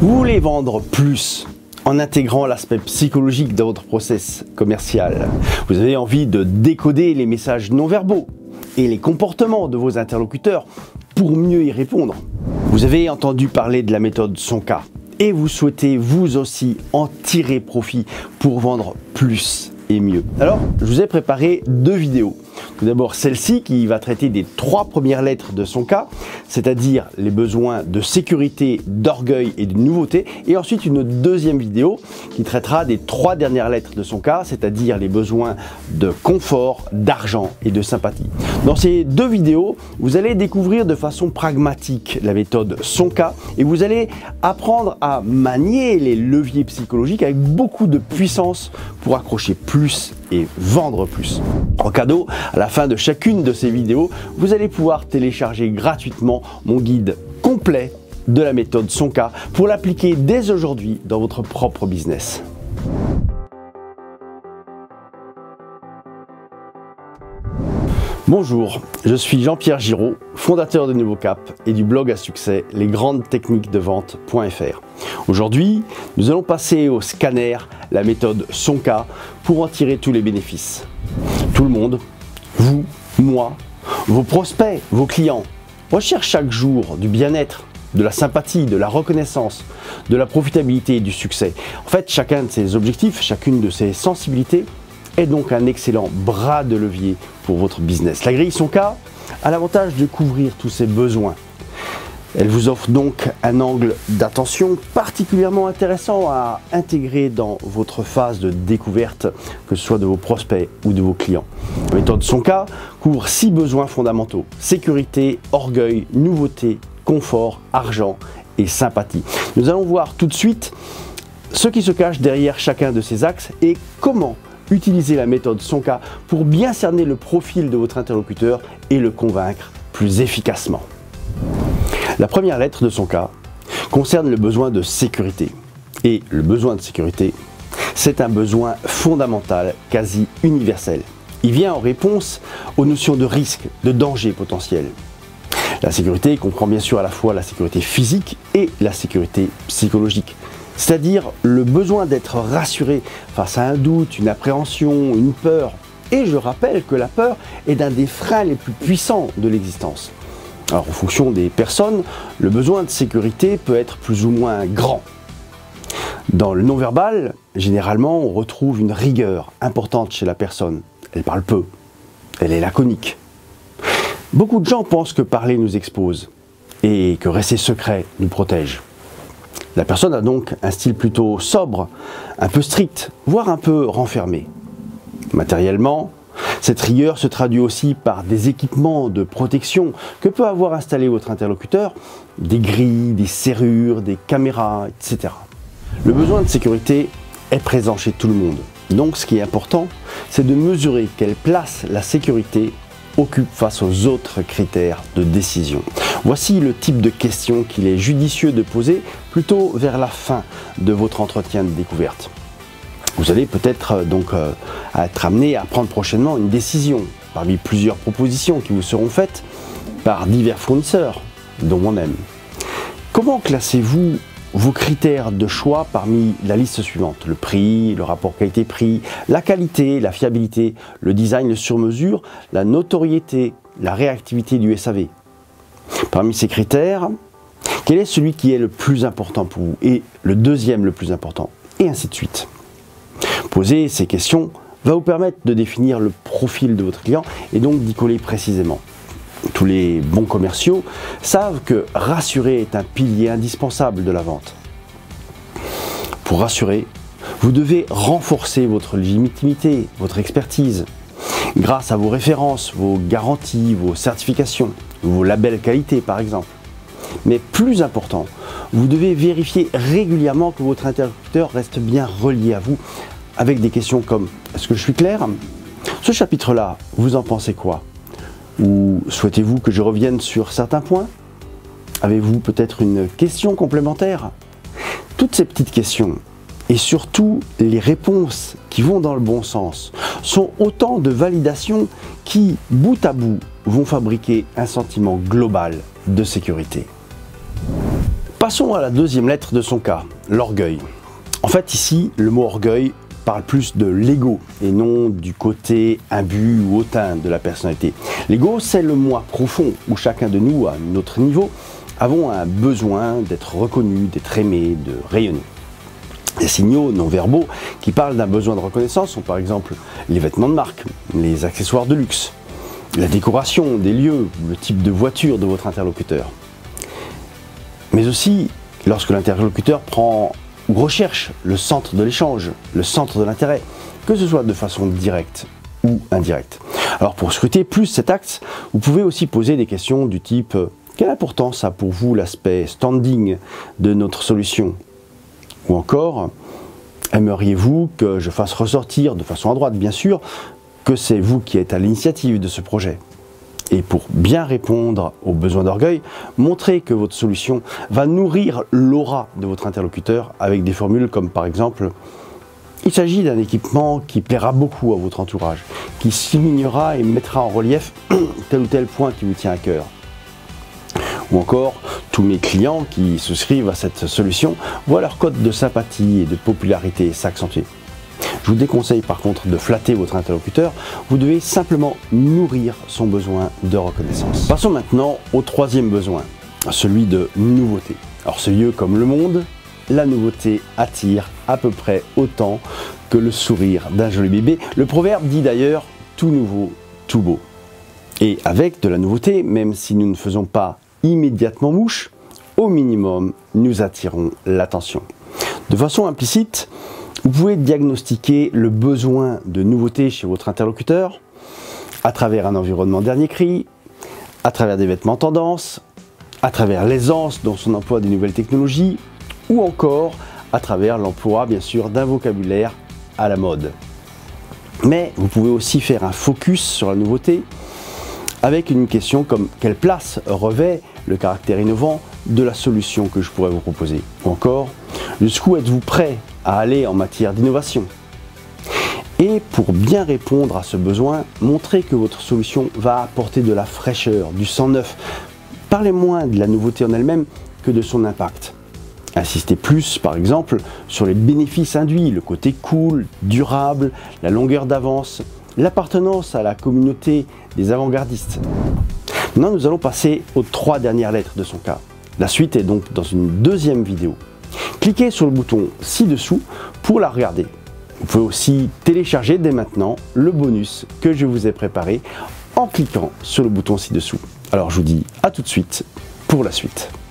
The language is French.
Vous voulez vendre plus en intégrant l'aspect psychologique dans votre process commercial. Vous avez envie de décoder les messages non verbaux et les comportements de vos interlocuteurs pour mieux y répondre. Vous avez entendu parler de la méthode Sonka et vous souhaitez vous aussi en tirer profit pour vendre plus et mieux. Alors, je vous ai préparé deux vidéos. Tout d'abord celle-ci qui va traiter des 3 premières lettres de Sonka, c'est-à-dire les besoins de sécurité, d'orgueil et de nouveauté. Et ensuite une deuxième vidéo qui traitera des 3 dernières lettres de Sonka, c'est-à-dire les besoins de confort, d'argent et de sympathie. Dans ces deux vidéos, vous allez découvrir de façon pragmatique la méthode Sonka et vous allez apprendre à manier les leviers psychologiques avec beaucoup de puissance pour accrocher plus et vendre plus. En cadeau, à la fin de chacune de ces vidéos, vous allez pouvoir télécharger gratuitement mon guide complet de la méthode Sonka pour l'appliquer dès aujourd'hui dans votre propre business. Bonjour, je suis Jean-Pierre Giraud, fondateur de Nouveau Cap et du blog à succès lesgrandestechniquesdevente.fr. Aujourd'hui, nous allons passer au scanner la méthode Sonka pour en tirer tous les bénéfices. Tout le monde, vous, moi, vos prospects, vos clients, recherchent chaque jour du bien-être, de la sympathie, de la reconnaissance, de la profitabilité et du succès. En fait, chacun de ces objectifs, chacune de ces sensibilités est donc un excellent bras de levier pour votre business. La grille Sonka a l'avantage de couvrir tous ces besoins. Elle vous offre donc un angle d'attention particulièrement intéressant à intégrer dans votre phase de découverte, que ce soit de vos prospects ou de vos clients. La méthode Sonka couvre 6 besoins fondamentaux: sécurité, orgueil, nouveauté, confort, argent et sympathie. Nous allons voir tout de suite ce qui se cache derrière chacun de ces axes et comment utiliser la méthode Sonka pour bien cerner le profil de votre interlocuteur et le convaincre plus efficacement. La première lettre de Sonka concerne le besoin de sécurité. Et le besoin de sécurité, c'est un besoin fondamental, quasi universel. Il vient en réponse aux notions de risque, de danger potentiel. La sécurité comprend bien sûr à la fois la sécurité physique et la sécurité psychologique. C'est-à-dire le besoin d'être rassuré face à un doute, une appréhension, une peur. Et je rappelle que la peur est l'un des freins les plus puissants de l'existence. Alors en fonction des personnes, le besoin de sécurité peut être plus ou moins grand. Dans le non-verbal, généralement on retrouve une rigueur importante chez la personne. Elle parle peu, elle est laconique. Beaucoup de gens pensent que parler nous expose et que rester secret nous protège. La personne a donc un style plutôt sobre, un peu strict, voire un peu renfermé. Matériellement, cette rigueur se traduit aussi par des équipements de protection que peut avoir installé votre interlocuteur, des grilles, des serrures, des caméras, etc. Le besoin de sécurité est présent chez tout le monde. Donc ce qui est important, c'est de mesurer quelle place la sécurité occupe face aux autres critères de décision. Voici le type de questions qu'il est judicieux de poser plutôt vers la fin de votre entretien de découverte. Vous allez peut-être donc être amené à prendre prochainement une décision parmi plusieurs propositions qui vous seront faites par divers fournisseurs, dont moi-même. Comment classez-vous vos critères de choix parmi la liste suivante? Le prix, le rapport qualité-prix, la qualité, la fiabilité, le design, le sur-mesure, la notoriété, la réactivité du SAV. Parmi ces critères, quel est celui qui est le plus important pour vous et le deuxième le plus important? Et ainsi de suite. Poser ces questions va vous permettre de définir le profil de votre client et donc d'y coller précisément. Tous les bons commerciaux savent que rassurer est un pilier indispensable de la vente. Pour rassurer, vous devez renforcer votre légitimité, votre expertise, grâce à vos références, vos garanties, vos certifications, vos labels qualité par exemple. Mais plus important, vous devez vérifier régulièrement que votre interlocuteur reste bien relié à vous avec des questions comme: est-ce que je suis clair? Ce chapitre-là, vous en pensez quoi? Ou souhaitez-vous que je revienne sur certains points? Avez-vous peut-être une question complémentaire? Toutes ces petites questions et surtout les réponses qui vont dans le bon sens sont autant de validations qui, bout à bout, vont fabriquer un sentiment global de sécurité. Passons à la deuxième lettre de son cas, l'orgueil. En fait, ici, le mot orgueil parle plus de l'ego et non du côté imbu ou hautain de la personnalité. L'ego, c'est le moi profond où chacun de nous, à notre niveau, avons un besoin d'être reconnu, d'être aimé, de rayonner. Les signaux non verbaux qui parlent d'un besoin de reconnaissance sont par exemple les vêtements de marque, les accessoires de luxe, la décoration des lieux, le type de voiture de votre interlocuteur. Mais aussi lorsque l'interlocuteur prend ou recherche le centre de l'échange, le centre de l'intérêt, que ce soit de façon directe ou indirecte. Alors pour scruter plus cet axe, vous pouvez aussi poser des questions du type « Quelle importance a pour vous l'aspect standing de notre solution ?» Ou encore « Aimeriez-vous que je fasse ressortir, de façon à droite bien sûr, que c'est vous qui êtes à l'initiative de ce projet ?» Et pour bien répondre aux besoins d'orgueil, montrez que votre solution va nourrir l'aura de votre interlocuteur avec des formules comme par exemple « Il s'agit d'un équipement qui plaira beaucoup à votre entourage, qui soulignera et mettra en relief tel ou tel point qui vous tient à cœur. » Ou encore, tous mes clients qui souscrivent à cette solution voient leur cote de sympathie et de popularité s'accentuer. Je vous déconseille par contre de flatter votre interlocuteur, vous devez simplement nourrir son besoin de reconnaissance. Passons maintenant au troisième besoin, celui de nouveauté. Alors ce lieu comme le monde, la nouveauté attire à peu près autant que le sourire d'un joli bébé. Le proverbe dit d'ailleurs « tout nouveau, tout beau ». Et avec de la nouveauté, même si nous ne faisons pas immédiatement mouche, au minimum, nous attirons l'attention. De façon implicite, vous pouvez diagnostiquer le besoin de nouveauté chez votre interlocuteur à travers un environnement dernier cri, à travers des vêtements tendance, à travers l'aisance dans son emploi des nouvelles technologies ou encore à travers l'emploi bien sûr d'un vocabulaire à la mode. Mais vous pouvez aussi faire un focus sur la nouveauté avec une question comme quelle place revêt le caractère innovant de la solution que je pourrais vous proposer. Ou encore, jusqu'où êtes-vous prêt à aller en matière d'innovation? Et pour bien répondre à ce besoin, montrez que votre solution va apporter de la fraîcheur, du sang neuf. Parlez moins de la nouveauté en elle-même que de son impact. Insistez plus, par exemple, sur les bénéfices induits, le côté cool, durable, la longueur d'avance, l'appartenance à la communauté des avant-gardistes. Maintenant, nous allons passer aux 3 dernières lettres de son cas. La suite est donc dans une deuxième vidéo. Cliquez sur le bouton ci-dessous pour la regarder. Vous pouvez aussi télécharger dès maintenant le bonus que je vous ai préparé en cliquant sur le bouton ci-dessous. Alors je vous dis à tout de suite pour la suite.